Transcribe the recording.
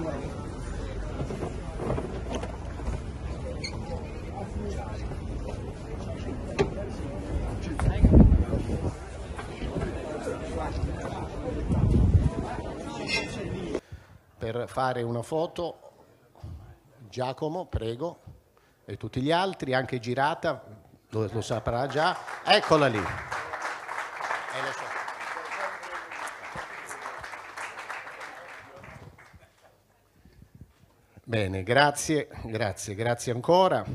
Per fare una foto, Giacomo, prego, e tutti gli altri, anche girata, lo saprà già, eccola lì. Bene, grazie ancora.